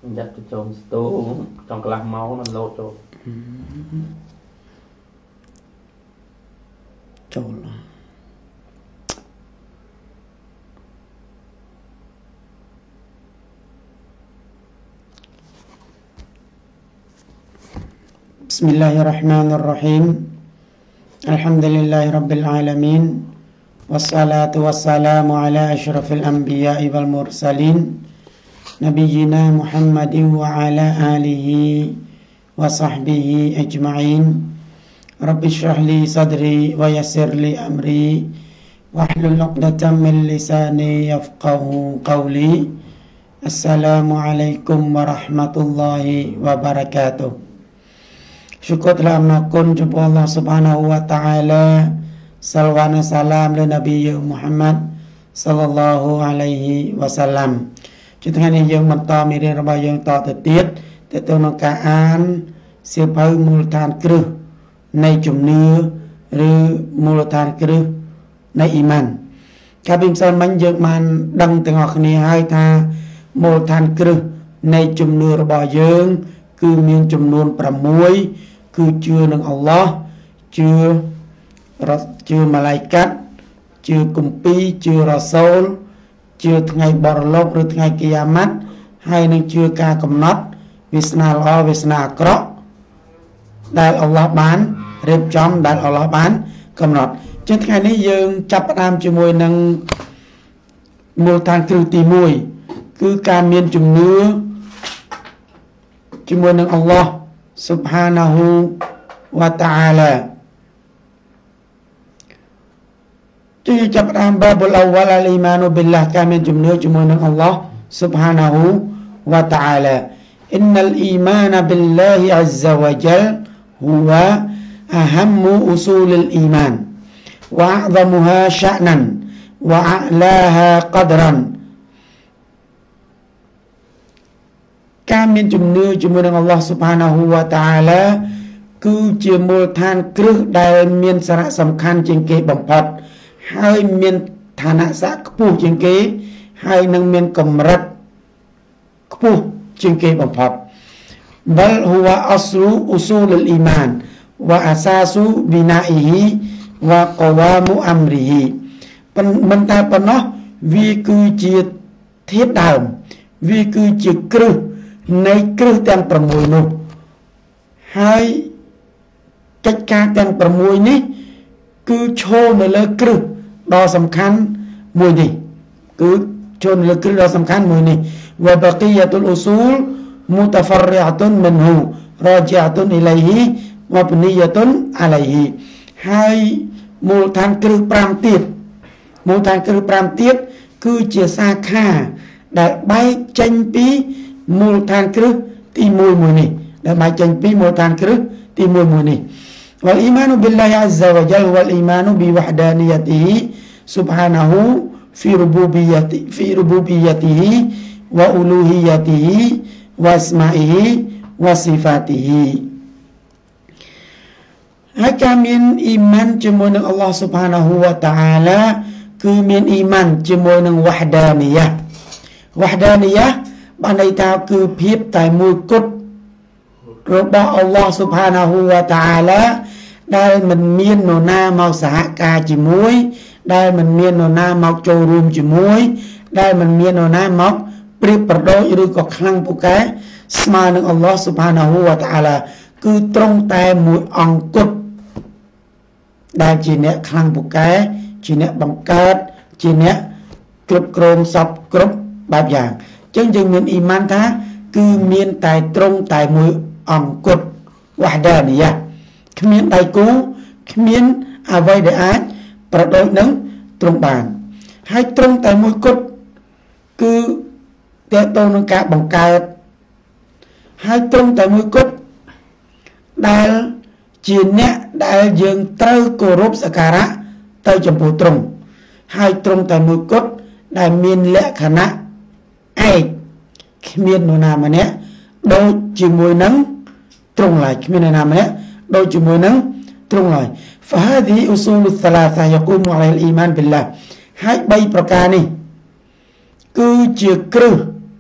giặt cho chôm tô trong cái lát máu nó lột rồi ចូលبسم الله الرحمن الرحيم الحمد لله رب العالمين والصلاة والسلام على أشرف الأنبياء والمرسلين نبينا محمد وعلى آله وصحبه أجمعين رب اشرح لي صدري ويسر لي أمري واحلل عقدة من لساني يفقه قولي السلام عليكم ورحمة الله وبركاته syukur telah menakun jumpa Allah subhanahu wa ta'ala salwan salam le Nabi Muhammad sallallahu alaihi wasallam ជាថ្ងៃនេះយើងបន្តមេរៀនរបស់យើងតទៅទៀតទៅក្នុងការអានសៀវភៅមូលដ្ឋានគ្រឹះនៃជំនឿឬមូលដ្ឋានគ្រឹះនៃអ៊ីម៉ានកាលពីម្សិលមិញយើងបានដឹងទាំងអស់គ្នាហើយថាមូលដ្ឋានគ្រឹះនៃជំនឿរបស់យើងគឺមានចំនួន6គឺជឿនឹងអល់ឡោះជឿម៉ាឡៃកាត់ជឿគម្ពីរជឿរ៉ាសូលជឿថ្ងៃបរលោកឬថ្ងៃគីយ៉ាម៉ាត់ហើយនឹងជឿការកំណត់វាសនាល្អវាសនាអាក្រក់ដែលអល់ឡោះបានរៀបចំដែលអល់ឡោះបានកំណត់ជាថ្ងៃនេះយើងចាប់ផ្ដើមជាមួយនឹងមូលដ្ឋានគ្រឹះទី1គឺការមានជំនឿជាមួយនឹងអល់ឡោះسبحانه وتعالى jadiចាប់babul awal al-imanu billah kami jumlah dengan Allah subhanahu wa ta'ala innal imana billahi azza wa jal huwa ahammu usulil iman wa a'zamuha sya'nan wa a'laha qadranการមានជំនឿជាមួយនឹងអល់ឡោះស៊ុបហានាហ៊ូវ៉ាតាអាឡាគឺជាមូលដ្ឋានគ្រឹះដែលមានសារៈសំខាន់ជាងគេបំផុតហើយមានឋានៈស័ក្តិខ្ពស់ជាងគេហើយនឹងមានកម្រិតខ្ពស់ជាងគេបំផុត bal huwa aslu usulul iman wa asasu bina'ihi wa qawamu amrihi មិនតែប៉ុណ្ណោះវាគឺជាធាតុដើមវាគឺជាគ្រឹះនៃគ្រឹះទាំង6នោះហើយកិច្ចការទាំង6នេះគឺឈរនៅលើគ្រឹះដ៏សំខាន់មួយនេះគឺឈរនៅលើគ្រឹះដ៏សំខាន់មួយនេះវបកិយតុលអ៊ូស៊ូលមុតហ្វរអតុនមិនហ៊ូរាជាអតុនអ៊ីឡៃហ៊ីវបនីយតុនអាឡៃហ៊ីហើយមូលដ្ឋានគ្រឹះ5ទៀតមូលដ្ឋានគ្រឹះ5ទៀតគឺជាសាខាដែលបែកចេញពីមូលដ្ឋានគ្រឹះទី1មួយនេះដែលបែកចេញពីមូលដ្ឋានគ្រឹះទី1មួយនេះ wal imanu billahi azza wa jalla wal imanu bi wahdaniyatihi subhanahu fi rububiyyatihi wa uluhiyyatihi wa asma'ihi wa sifatihi ហើយការមានអ៊ីម៉ានជាមួយនឹងអល់ឡោះ subhanahu wa ta'ala គឺមានអ៊ីម៉ានជាមួយនឹង wahdaniyah បានន័យថាគឺភាពតែមួយគត់របស់អល់ឡោះស៊ុបហានាហ៊ូវ៉ាតាអាឡាដែលមិនមាននរណាមកសហការជាមួយដែលមិនមាននរណាមកចូលរួមជាមួយដែលមិនមាននរណាមកប្រៀបប្រដូចឬក៏ខ្លាំងពូកែស្មើនឹងអល់ឡោះស៊ុបហានាហ៊ូវ៉ាតាអាឡាគឺត្រង់តែមួយអង្គគត់ដែលជាអ្នកខ្លាំងពូកែជាអ្នកបង្កើតជាអ្នកគ្រប់គ្រងសពគ្រប់បែបយ៉ាងចឹងយើងមានអ៊ីម៉ានថាគឺមានតែត្រង់តែមួយអង្គគត់វ៉ាហ្ដានីយ៉ាគ្មានដៃគូគ្មានអ្វីដែលអាចប្រដូចនឹងត្រង់បានហើយត្រង់តែមួយគត់គឺតើតទៅនឹងការបង្កើតហើយត្រង់តែមួយគត់ដែលជាអ្នកដែលយើងត្រូវគោរពសក្ការៈទៅចំពោះទ្រង់ហើយត្រង់តែមួយគត់ដែលមានលក្ខណៈឯកគ្មាននរណាម្នាក់ដូចជាមួយនឹងទ្រង់ឡើយគ្មាននរណាម្នាក់ដូចជាមួយនឹងទ្រង់ឡើយ فهذه أصول الثلاثة يقوم عليها الإيمان بالله ហើយ3ប្រការនេះគឺជាគ្រឹះ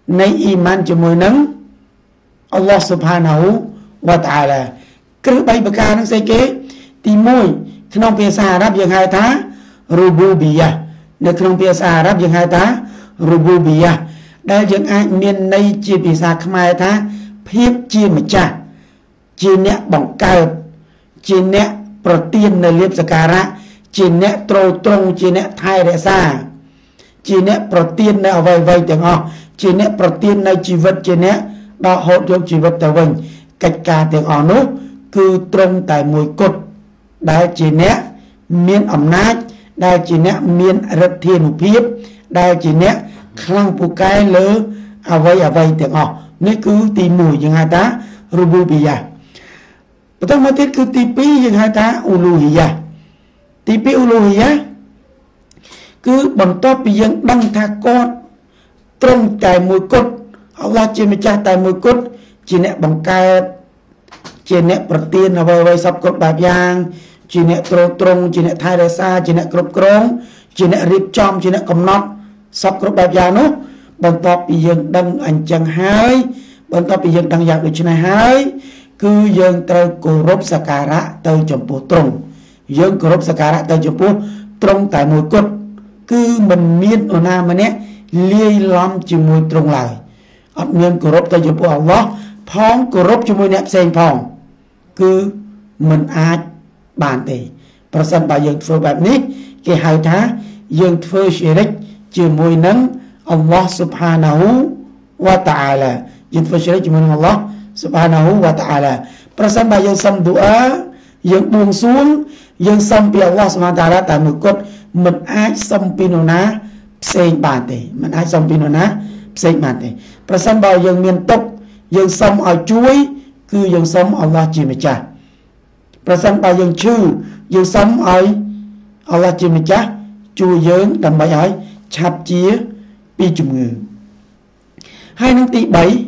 នៃអ៊ីម៉ានជាមួយនឹងអល់ឡោះស៊ុបហានាហ៊ូវ៉ាតាអាឡាគ្រឹះ3ប្រការហ្នឹងស្អីគេទី1ក្នុងភាសាអារ៉ាប់យើងហៅថារូប៊ូប៊ីយ៉ានៅក្នុងភាសាអារ៉ាប់យើងហៅថារូប៊ូប៊ីយ៉ាដែលយើងអាចមានន័យជាភាសាខ្មែរថាភាពជាម្ចាស់ជាអ្នកបង្កើតជាអ្នកប្រទាននៅលាភសក្ការៈជាអ្នកទ្រទ្រង់ជាអ្នកថែរក្សាជាអ្នកប្រទាននៅអ្វីៗទាំងអស់ជាអ្នកប្រទាននៅជីវិតជាអ្នកដកហូតយកជីវិតទៅវិញកិច្ចការទាំងអស់នោះគឺត្រឹមតែមួយគត់ដែលជាអ្នកមានអំណាចដែលជាអ្នកមានឫទ្ធានុភាពដែលជាអ្នកខ្លាំងពូកែលើអ្វីទាំងអស់នេះគឺទី1យើងហៅថារូប៊ូប៊ីយ៉ាបន្តមកទៀតគឺទី2យើងហៅថាអ៊ូលូហ៊ីយ៉ាទី2អ៊ូលូហ៊ីយ៉ាគឺបន្ទាប់ពីយើងដឹងថាគាត់ត្រង់តែមួយគត់អល់ឡោះជាម្ចាស់តែមួយគត់ជាអ្នកបង្កើតជាអ្នកប្រទានអ្វីសពគ្រប់បែបយ៉ាងជាអ្នកទ្រទ្រង់ជាអ្នកថែរក្សាជាអ្នកគ្រប់គ្រងជាអ្នករៀបចំជាអ្នកកំណត់សពគ្រប់បែបយ៉ាងនោះបន្ទាប់ពីយើងដឹងអញ្ចឹងហើយបន្ទាប់ពីយើងដឹងយ៉ាងដូចនេះហើយគឺយើងត្រូវគោរពសក្ការៈទៅចំពោះទ្រង់យើងគោរពសក្ការៈទៅចំពោះទ្រង់តែមួយគត់គឺមិនមាននរណាម្នាក់លាយឡំជាមួយទ្រង់ឡើយអត់មានគោរពទៅចំពោះអល់ឡោះផងគោរពជាមួយអ្នកផ្សេងផងគឺមិនអាចបានទេប្រសិនបើយើងធ្វើបែបនេះគេហៅថាយើងធ្វើឈីរិកជាមួយនឹងអល់ឡោះស៊ុបហានាហ៊ូវ៉ាតាអាឡាយើងធ្វើឈីរិកជាមួយនឹងអល់ឡោះស៊ុបហានាហ៊ូវ៉ាតាអាឡាប្រសិនបើយើងសុំឌូអាយើងបួងសួងយើងសុំពីអល់ឡោះស៊ុបហានតាអាឡាតែមួយគត់មិនអាចសុំពីនរណាផ្សេងបានទេមិនអាចសុំពីនរណាផ្សេងបានទេប្រសិនបើយើងមានទុក្ខយើងសុំឲ្យជួយគឺយើងសុំអល់ឡោះជាម្ចាស់ប្រសិនបើយើងឈឺយើងសុំឲ្យអល់ឡោះជាម្ចាស់ជួយយើងដើម្បីឲ្យឆាប់ជាពីជំងឺហើយនឹងទី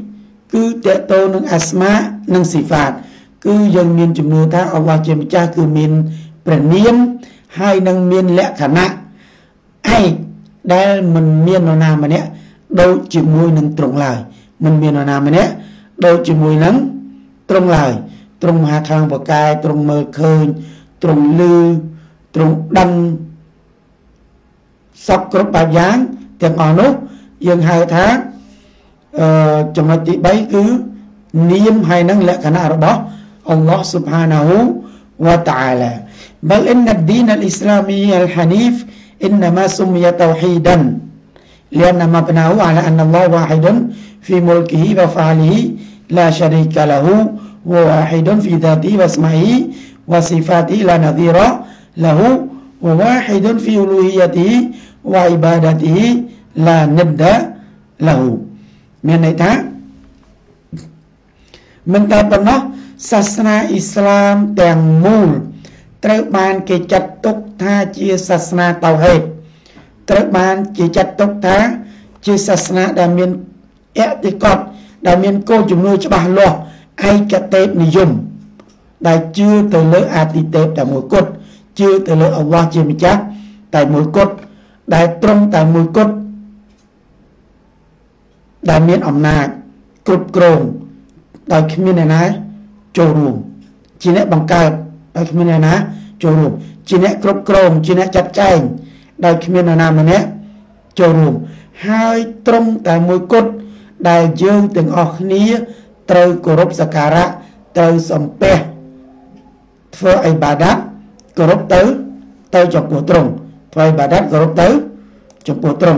3គឺតេតោនឹងអាស្មានិងស៊ីហ្វាតគឺយើងមានជំនឿថាអល់ឡោះជាម្ចាស់គឺមានព្រះនាមហើយនឹងមានលក្ខណៈឯកដែលមិនមាននរណាម្នាក់ដូចជាមួយនឹងទ្រង់ឡើយមិនមាននរណាម្នាក់ដូចជាមួយនឹងទ្រង់ឡើយទ្រង់មហាខ្លាំងពូកែទ្រង់មើលឃើញទ្រង់ឮទ្រង់ដឹងសពគ្រប់បែបយ៉ាងទាំងអស់នោះយើងហៅថាចំណុចទី3គឺនាមហើយនឹងលក្ខណៈរបស់អល់ឡោះស៊ុបហានាហ៊ូវ៉ាតាអាឡាبل إن الدين الإسلامي الحنيف إنما سمي توحيدا لأن مبناه على أن الله واحد في ملكه وفعله لا شريك له وواحد في ذاته واسمه وصفاته لا نظير له وواحد في ألوهيته وعبادته لا ند له មានន័យថាមិនតែប៉ុណ្ណោះសាសនាអ៊ីស្លាមទាំងមូលត្រូវបានគេចាត់ទុកថាជាសាសនាតៅហេតត្រូវបានគេចាត់ទុកថាជាសាសនាដែលមានអតិកតដែលមានគោលជំនឿច្បាស់លាស់ឯកតេពនិយមដែលជឿទៅលើអាទិទេពតែមួយគត់ជឿទៅលើអល់ឡោះជាម្ចាស់តែមួយគត់ដែលត្រង់តែមួយគត់ដែលមានអំណាចគ្រប់គ្រងដោយគ្មានអ្នកណាចូលរួមជាអ្នកបង្កើតដោយគ្មានអ្នកណាចូលរួមជាអ្នកគ្រប់គ្រងជាអ្នកចាត់ចែងដោយគ្មានអ្នកណាម្នាក់ចូលរួមហើយត្រង់តែមួយគត់ដែលយើងទាំងអស់គ្នាត្រូវគោរពសក្ការៈត្រូវសំពះធ្វើអ៊ីបាដាតគោរពទៅចំពោះទ្រង់ធ្វើអ៊ីបាដាតគោរពទៅចំពោះទ្រង់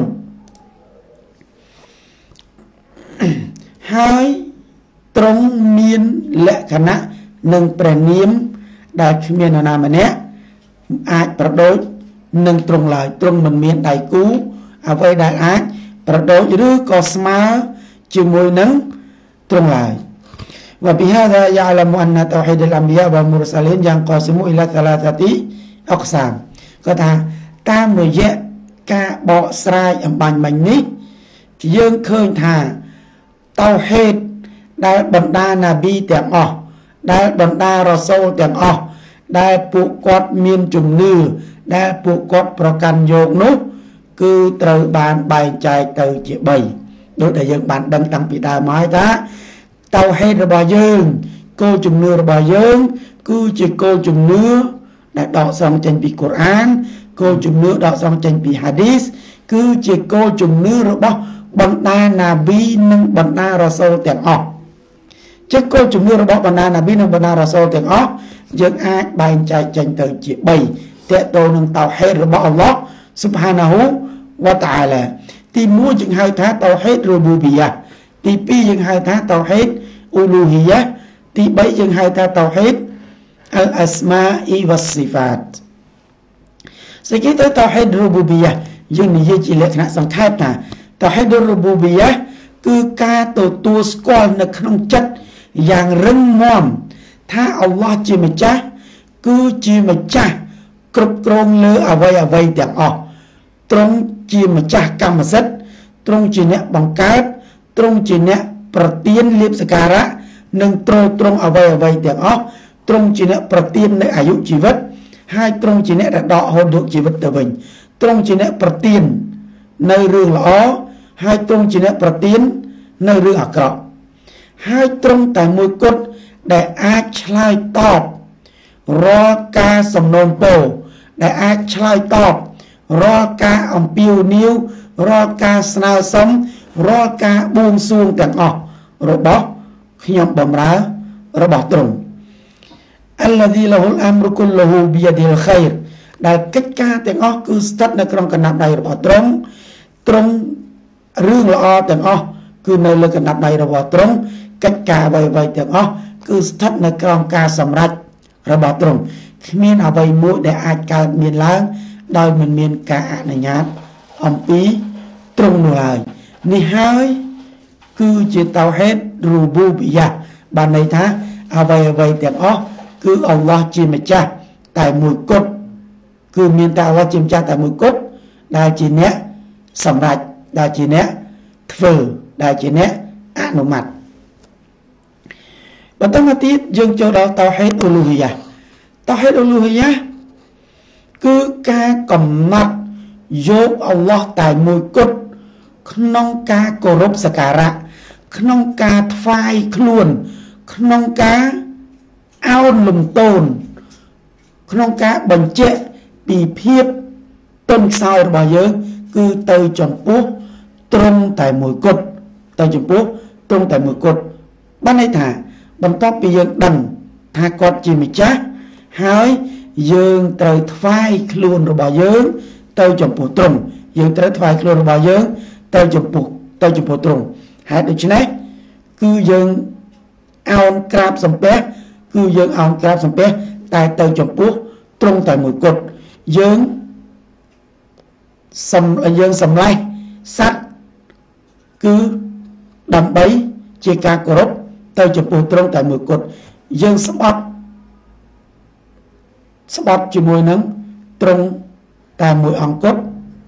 ហើយទ្រង់មានលក្ខណៈនិងព្រះនាមដែលគ្មាននរណាម្នាក់អាចប្រដូចនឹងទ្រង់ឡើយទ្រង់មិនមានដៃគូអ្វីដែលអាចប្រដូចឬក៏ស្មើជាមួយនឹងទ្រង់ឡើយوبهذا يعلم أن توحيد الأنبياء والمرسلين ينقسم إلى ثلاثة أقسام គាត់ថាតាមរយៈការបកស្រាយអំបញ្ញមិញនេះយើងឃើញថាតៅហេតដែលបណ្ដាណាប៊ីទាំងអស់ដែលបណ្ដារ៉ាសូលទាំងអស់ដែលពួកគាត់មានជំនឿដែលពួកគាត់ប្រកាន់យកនោះគឺត្រូវបានបែងចែកទៅជា3 đối đại dương bạn đăng tăng bị đà mái ta tàu hết rồi bà dương cô chùm nưa rồi bà dương cứ chỉ cô chùm nưa đã đọc xong trên bị Quran cô chùm nưa đọc xong trên bị hadith cứ chỉ cô chùm nưa rồi bà bằng đa nabi nâng bằng đa rasul tiếng ọc chứ cô chùm nưa rồi bà bằng đa nabi nâng bằng đa rasul tiếng ọc dương ai bài chạy tranh từ chỉ 7 tệ tô nâng tàu hết rồi bà Allah subhanahu wa ta'ala thì mua những hai tháng tàu hết rububiyah thì pi những hai tháng tàu hết uluhiyah thì bảy những hai tháng tàu hết al asma'i was sifat sekitar tàu hết rububiyah nhưng này chỉ là khả năng thép nè tàu hết rububiyah cứ ca tổ tu squal nó không chất dạng rừng mòn tha Allah chỉ mà cha cứ chỉ mà cha cướp công lỡ à vay tiếng ọ trong chỉ mà cha cam mà rất trong chỉ nè bằng cát trong chỉ nèประទានលៀបសការៈនិងត្រង់អ្វីៗទាំងអស់ត្រង់ជាអ្នកប្រទាននៅអាយុជីវិតហើយត្រង់ជាអ្នកដែលដកហូតយកជីវិតទៅវិញត្រង់ជាអ្នកប្រទាននៅរឿងល្អហើយត្រង់ជាអ្នកប្រទាននៅរឿងអាក្រក់ហើយត្រង់តែមួយគត់ដែលអាចឆ្លើយតបរាល់ការសំណូមពរដែលអាចឆ្លើយតបរាល់ការអំពាវនាវរាល់ការស្នើសុំរាល់ការបួងសួងទាំងអស់របស់ខ្ញុំបំរើរបស់ទ្រង់ Alladhi lahul amru kulluhu biyadil khair ដែលកិច្ចការទាំងអស់គឺស្ថិតនៅក្នុងកណ្ដាប់ដៃរបស់ទ្រង់ទ្រង់រឿងល្អទាំងអស់គឺនៅលើកណ្ដាប់ដៃរបស់ទ្រង់កិច្ចការអ្វីៗទាំងអស់គឺស្ថិតនៅក្រោមការសម្រេចរបស់ទ្រង់គ្មានអ្វីមួយដែលអាចកើតមានឡើងដោយមិនមានការអនុញ្ញាតអំពីទ្រង់នោះឡើយនេះហើយគឺជាតៅហេតរូបូបិយ៉ាបានន័យថាអ្វីៗទាំងអស់គឺអល់ឡោះជាម្ចាស់តែមួយគត់គឺមានតែអល់ឡោះជាម្ចាស់តែមួយគត់ដែលជាអ្នកសម្រេចដែលជាអ្នកធ្វើដែលជាអ្នកអនុម័តបន្តមកទៀតយើងចូលដល់តៅហេតអ៊ូលូហ៊ីយ៉ាតៅហេតអ៊ូលូហ៊ីយ៉ាគឺការកំណត់យកអល់ឡោះតែមួយគត់ក្នុងការគោរពសក្ការៈក្នុងការថ្វាយខ្លួនក្នុងការអោនលំទោនក្នុងការបញ្ជាក់ពីភាពទន់ខ្សោយរបស់យើងគឺទៅចំពោះទ្រង់តែមួយគត់ទៅចំពោះទ្រង់តែមួយគត់បានន័យថាបន្ទាប់ពីយើងដឹងថាគាត់ជាម្ចាស់ហើយយើងត្រូវថ្វាយខ្លួនរបស់យើងទៅចំពោះទ្រង់យើងត្រូវថ្វាយខ្លួនរបស់យើងទៅចំពោះទ្រង់ហើយដូច្នេះគឺយើងអោនក្រាបសំពះគឺយើងអោនក្រាបសំពះតែទៅចំពោះទ្រង់តែមួយគត់យើងសម្លេះសត្វគឺដើម្បីជាការគោរពទៅចំពោះទ្រង់តែមួយគត់យើងស្បត់ជាមួយនឹងទ្រង់តែមួយអង្គគត់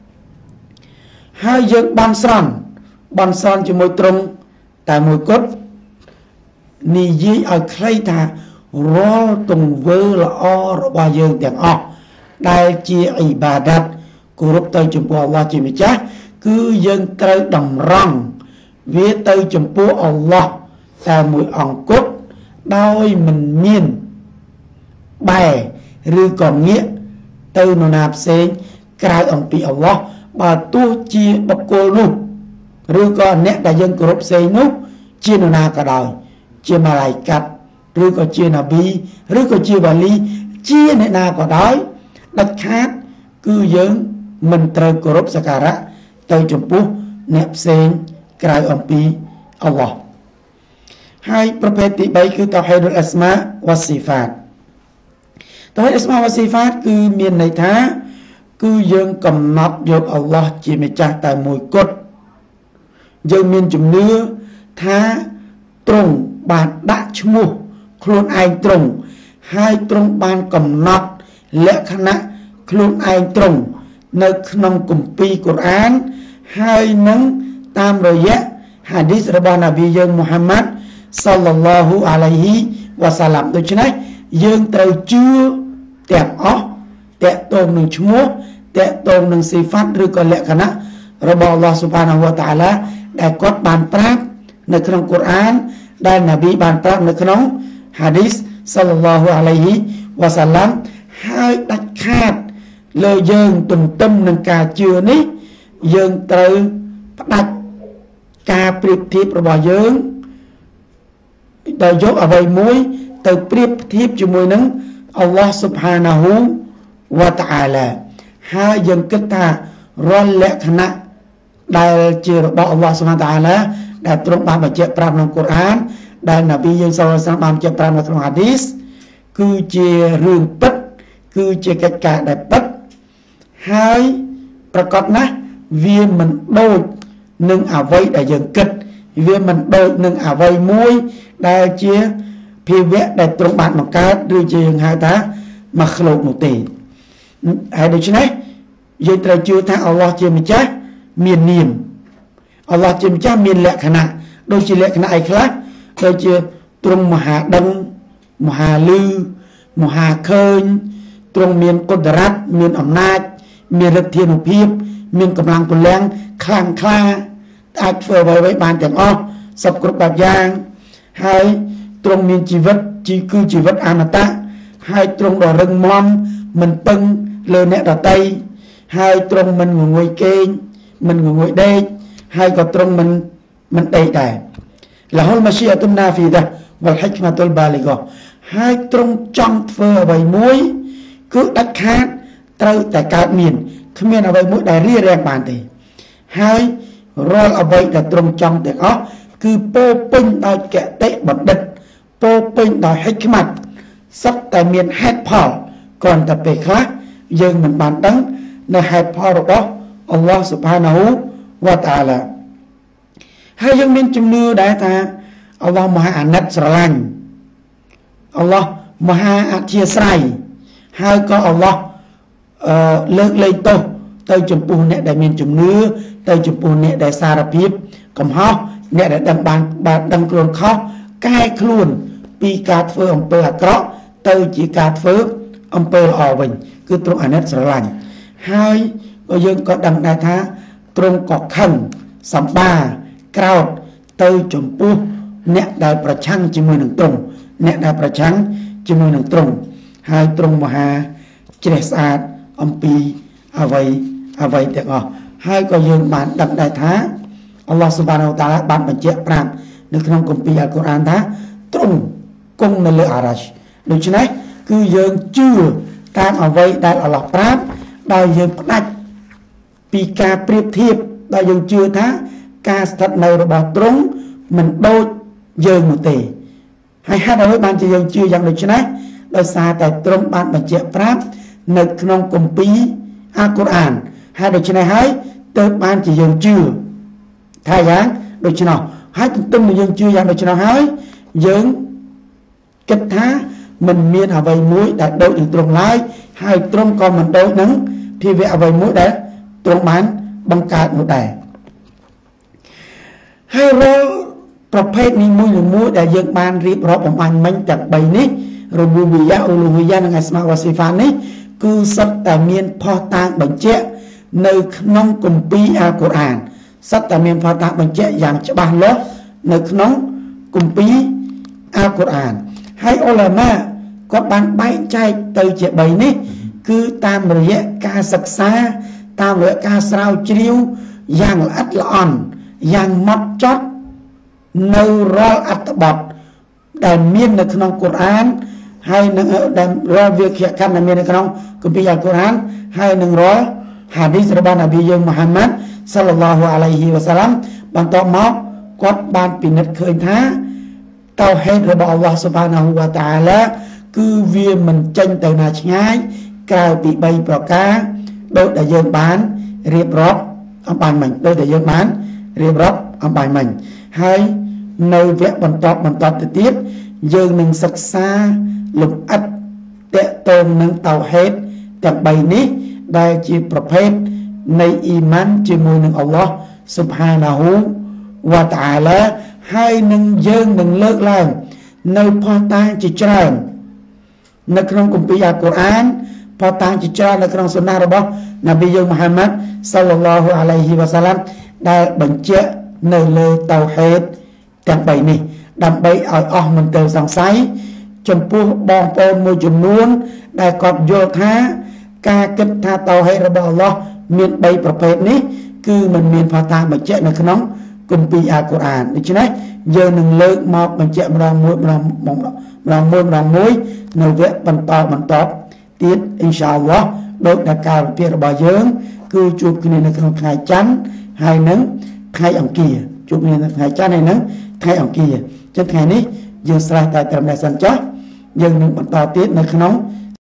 ហើយយើងបានស្រន់ជាមួយទ្រង់តែមួយគត់និយាយឲ្យខ្លីថារាល់ទង្វើល្អរបស់យើងទាំងអស់ដែលជាអ៊ីបាដាតគោរពទៅចំពោះអល់ឡោះជាម្ចាស់គឺយើងត្រូវតម្រង់វាទៅចំពោះអល់ឡោះតែមួយអង្គគត់ដោយមិនមានបែឬក៏ងាកទៅនរណាផ្សេងក្រៅអំពីអល់ឡោះបើទោះជាបុគ្គលនោះឬក៏អ្នកដែលយើងគោរពផ្សេងនោះជានរណាក៏ដោយជាម៉ាឡៃកាត់ឬក៏ជាណាប៊ីឬក៏ជាវ៉ាលីជាអ្នកណាក៏ដោយដាច់ខាតគឺយើងមិនត្រូវគោរពសក្ការៈទៅចំពោះអ្នកផ្សេងក្រៅអំពីអល់ឡោះហើយប្រភេទទី3គឺតៅហីដុលអស្មាវ៉ាស៊ីហ្វាតតៅហីដអស្មាវ៉ាស៊ីហ្វាតគឺមានន័យថាគឺយើងកំណត់យកអល់ឡោះជាម្ចាស់តែមួយគត់យើងមានជំនឿថាទ្រង់បានដាក់ឈ្មោះខ្លួនឯងទ្រង់ហើយទ្រង់បានកំណត់លក្ខណៈខ្លួនឯងទ្រង់នៅក្នុងគម្ពីរកូរ៉ានហើយនឹងតាមរយៈហាឌីសរបស់នប៊ីយើងមូហាម៉ាត់សល្លឡោហ៊ូអាឡៃហ៊ីវ៉ាសាឡាំដូច្នេះយើងត្រូវជឿទាំងអស់តាក់ទងនឹងឈ្មោះតាក់ទងនឹងស៊ីហ្វាត់ឬក៏លក្ខណៈរបស់ Allah Subhanahu wa Ta'ala ដែលគាត់បានប្រាប់នៅក្នុងកូរ៉ានដែលនប៊ីបានប្រាប់នៅក្នុងហាឌីស Sallallahu Alaihi Wasallam ហើយដាច់ខាតលើយើងទន្ទឹមនឹងការជឿនេះយើងត្រូវផ្ដាច់ការប្រៀបធៀបរបស់យើងដោយយកអ្វីមួយទៅប្រៀបធៀបជាមួយនឹង Allah Subhanahu wa Ta'ala ហើយយើងគិតថារាល់លក្ខណៈដែលជារបស់ Allah Subhanahu wa Ta'ala ដែលទ្រង់បានបញ្ជាក់ប្រាប់ក្នុងកូរ៉ានដែលនប៊ីយើងសល្លল্লাហ៍បានបញ្ជាក់ប្រាប់នៅក្នុងហាឌីសគឺជារឿងពិតគឺជាកិច្ចការដែលពិតហើយប្រកបណាស់វាមិនដូចនឹងអ្វីដែលយើងគិតវាមិនដូចនឹងអ្វីមួយដែលជាភាវៈដែលទ្រង់បានបង្កើតឬជាយើងហៅថាមកឃ្លោកនោះទេហើយដូច្នេះយើងត្រូវជឿថាអល់ឡោះជាម្ចាស់មាននាមអល់ឡោះជាម្ចាស់មានលក្ខណៈដូចជាលក្ខណៈអីខ្លះដូចជាទ្រង់មហាដឹងមហាលឺមហាឃើញទ្រង់មានគុដរ៉ាត់មានអំណាចមានឫទ្ធានុភាពមានកម្លាំងពលំខ្លាំងក្លាអាចធ្វើអ្វីៗបានទាំងអស់សពគ្រប់បែបយ៉ាងហើយទ្រង់មានជីវិតគឺជីវិតអមតៈហើយទ្រង់ដ៏រឹងមាំមិនពឹងលើអ្នកដទៃហើយទ្រង់មិនងងុយគេងមិនងងុយដេកហើយក៏ទ្រង់មិនដេកដែរលហុលម៉ាស៊ីអតុនណាហ្វីដាវលហិកម៉ាតុលបាលីកោហើយទ្រង់ចង់ធ្វើអ្វីមួយគឺដាច់ខាតត្រូវតែកើតមានគ្មានអ្វីមួយដែលរារាំងបានទេហើយរាល់អ្វីដែលទ្រង់ចង់ទាំងអស់គឺពោពេញដោយកតិបណ្ឌិតពោពេញដោយហិកម៉ាត់សុទ្ធតែមានហេតុផលគ្រាន់តែពេលខ្លះយើងមិនបានដឹងនៅហេតុផលរបស់អល់ឡោះស៊ុបហានាហ៊ូវ៉ាតាអាឡាហើយយើងមានជំនឿដែរថាអល់ឡោះមហាអាណិតស្រឡាញ់អល់ឡោះមហាអធិស្ឋានហើយក៏អល់ឡោះលើកលែងទោសទៅចំពោះអ្នកដែលមានជំនឿទៅចំពោះអ្នកដែលសារភាពកំហុសអ្នកដែលបានដឹងខ្លួនខុសកែខ្លួនពីការធ្វើអំពើអាក្រក់ទៅជាការធ្វើអំពើល្អវិញគឺទ្រង់អាណិតស្រឡាញ់ហើយក៏យើងក៏ដឹងដែរថាទ្រង់ក៏ខឹងសម្បាក្រោធទៅចំពោះអ្នកដែលប្រឆាំងជាមួយនឹងទ្រង់អ្នកដែលប្រឆាំងជាមួយនឹងទ្រង់ហើយទ្រង់មហាជ្រះស្អាតអំពីអ្វីទាំងអស់ហើយក៏យើងបានដឹងដែរថាអល់ឡោះស៊ុបហានាហ៊ូវតាអាឡាបានបញ្ជាក់ប្រាប់នៅក្នុងគម្ពីរអល់កុរអានថាទ្រង់គង់នៅលើអារ៉ាស់ដូច្នេះគឺយើងជឿតាមអ្វីដែលអល់ឡោះប្រាប់ដោយយើងផ្ដាច់ពីការប្រៀបធៀបដោយយើងជឿថាការស្ថិតនៅរបស់ទ្រង់មិនដូចយើងនោះទេហើយហេតុអ្វីបានជាយើងជឿយ៉ាងដូច្នេះដោយសារតែទ្រង់បានបញ្ជាក់ប្រាប់នៅក្នុងគម្ពីរអល់កុរអានហើយដូច្នេះហើយទើបបានជាយើងជឿថាយ៉ាងដូច្នោះហើយទន្ទឹមនឹងយើងជឿយ៉ាងដូច្នោះហើយយើងគិតថាមិនមានអ្វីមួយដែលដូចនឹងទ្រង់ឡើយហើយទ្រង់ក៏មិនដូចនឹងភាវៈអ្វីមួយដែលទ្រង់បានបង្កើតនោះដែរហើយរាល់ប្រភេទនីមួយៗដែលយើងបានរៀបរាប់បំបញ្ញមិញទាំង3នេះរូបូប៊ីយ៉ាអ៊ូលូហ៊ីយ៉ានិងអស្មាវ៉ាស៊ីហ្វានេះគឺសុទ្ធតែមានផុសតាងបញ្ជាក់នៅក្នុងគម្ពីរអល់កុរអានសុទ្ធតែមានផុសតាងបញ្ជាក់យ៉ាងច្បាស់លាស់នៅក្នុងគម្ពីរអល់កុរអានហើយអ៊ុលាម៉ាគាត់បានបែងចែកទៅជា3នេះគឺតាមរយៈការសិក្សាតាមរយៈការស្រាវជ្រាវយ៉ាងល្អិតល្អន់យ៉ាងម៉ត់ចត់នៅរាល់អត្ថបទដែលមាននៅក្នុងកូរ៉ានហើយនឹងដែលរាល់វាក្យខណ្ឌដែលមាននៅក្នុងគម្ពីរអល់កុរអានហើយនឹងរាល់ហាឌីសរបស់នប៊ីយើងមូហាម៉ាត់សាឡឡោះអាឡៃហ៊ីវ៉ាសាឡាំបន្ទាប់មកគាត់បានពិនិត្យឃើញថាតៅហេតរបស់អល់ឡោះស៊ុបហានាហ៊ូវ៉ាតាអាឡាគឺវាមិនចេញទៅណាឆ្ងាយក្រៅពី3ប្រការដូចដែលយើងបានរៀបរាប់អំបញ្ញមិញហើយនៅវគ្គបន្តទៅទៀតយើងនឹងសិក្សាលម្អិតតកតងនឹងតៅហេតទាំង3នេះដែលជាប្រភេទនៃអ៊ីម៉ានជាមួយនឹងអល់ឡោះស៊ុបហានាហ៊ូវ៉ាតាអាឡាហើយនឹងយើងនឹងលើកឡើងនៅផុសតាងជាច្រើននៅក្នុងគម្ពីរអល់កុរអានพอตามจิตใจในครั้งสุนนะរបស់นบีมุฮัมมัดศ็อลลัลลอฮุอะลัยฮิวะซัลลัมได้បញ្ជាក់នៅលើតៅហេតទាំង3នេះដើម្បីឲ្យអស់មន្ទិលសង្ស័យចំពោះបងប្អូនមួយចំនួនដែលគាត់យល់ថាការគិតថាតៅហេតរបស់អល់ឡោះមាន3ប្រភេទនេះគឺមិនមានផតាបញ្ជាក់នៅក្នុងគម្ពីរអាល់កុរអានដូច្នេះយើងនឹងលើកមកបញ្ជាក់ម្ដងមួយនៅវគ្គបន្តទៀតអ៊ីនសាអល់ឡោះដោយតែការវិភាគរបស់យើងគឺជួបគ្នានៅក្នុងថ្ងៃច័ន្ទហើយនឹងថ្ងៃអង្គារជួបគ្នានៅថ្ងៃច័ន្ទហើយនឹងថ្ងៃអង្គារចឹងថ្ងៃនេះយើងស្រេចតែត្រឹមតែសិនចុះយើងនឹងបន្តទៀតនៅក្នុង